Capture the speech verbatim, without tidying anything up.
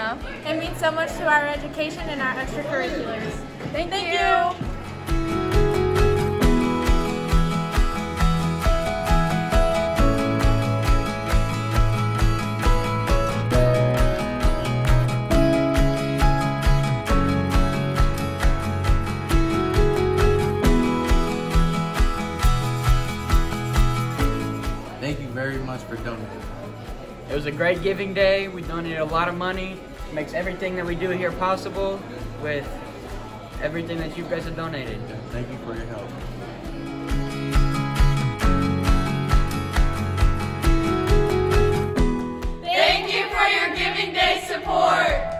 Sheila. It means so much to our education and our extracurriculars. Thank, Thank you. you. Thank you very much for donating. It was a great giving day. We donated a lot of money. It makes everything that we do here possible with everything that you guys have donated. Thank you for your help. Thank you for your Giving Day support.